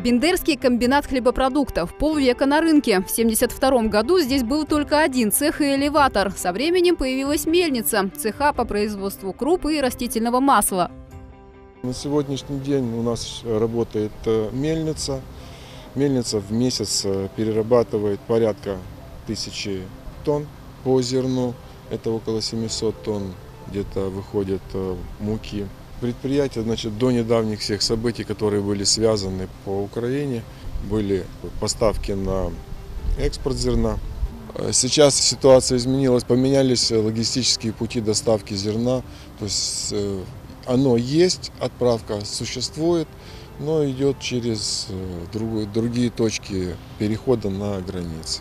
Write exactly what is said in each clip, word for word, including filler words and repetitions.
Бендерский комбинат хлебопродуктов. Полвека на рынке. В семьдесят втором году здесь был только один цех и элеватор. Со временем появилась мельница, цеха по производству крупы и растительного масла. На сегодняшний день у нас работает мельница. Мельница в месяц перерабатывает порядка тысячи тонн по зерну. Это около семисот тонн где-то выходит муки. Предприятие, значит, до недавних всех событий, которые были связаны по Украине, были поставки на экспорт зерна. Сейчас ситуация изменилась, поменялись логистические пути доставки зерна. То есть оно есть, отправка существует, но идет через другие точки перехода на границы.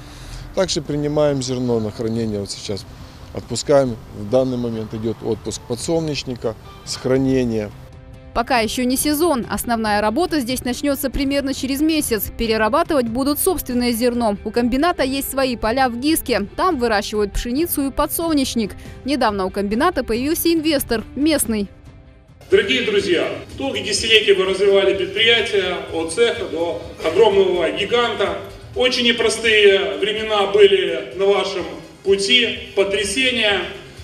Также принимаем зерно на хранение. Вот сейчас отпускаем. В данный момент идет отпуск подсолнечника с хранения. Пока еще не сезон. Основная работа здесь начнется примерно через месяц. Перерабатывать будут собственное зерно. У комбината есть свои поля в Гиске. Там выращивают пшеницу и подсолнечник. Недавно у комбината появился инвестор, местный. Дорогие друзья, долгие десятилетия вы развивали предприятие от цеха до огромного гиганта. Очень непростые времена были на вашем пути, потрясения.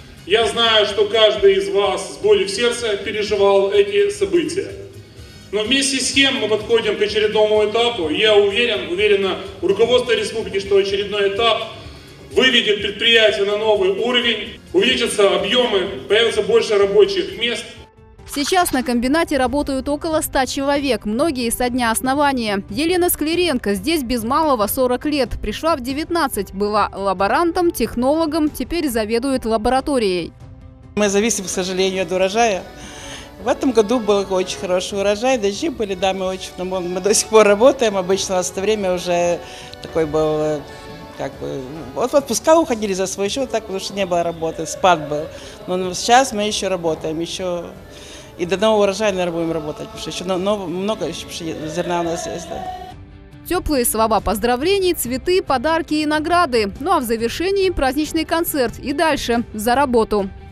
Я знаю, что каждый из вас с болью в сердце переживал эти события. Но вместе с тем мы подходим к очередному этапу. Я уверен, уверенно руководство республики, что очередной этап выведет предприятие на новый уровень, увеличатся объемы, появится больше рабочих мест. Сейчас на комбинате работают около ста человек, многие со дня основания. Елена Скляренко здесь без малого сорок лет. Пришла в девятнадцать, была лаборантом, технологом, теперь заведует лабораторией. Мы зависим, к сожалению, от урожая. В этом году был очень хороший урожай, дожди были, да, мы, очень, мы до сих пор работаем. Обычно у нас в то время уже такой был, как бы, вот в отпуска уходили за свой счет, так, потому что не было работы, спад был. Но сейчас мы еще работаем, еще... И до нового урожая, наверное, будем работать, потому что еще много еще зерна у нас есть. Да. Теплые слова поздравлений, цветы, подарки и награды. Ну а в завершении праздничный концерт. И дальше за работу.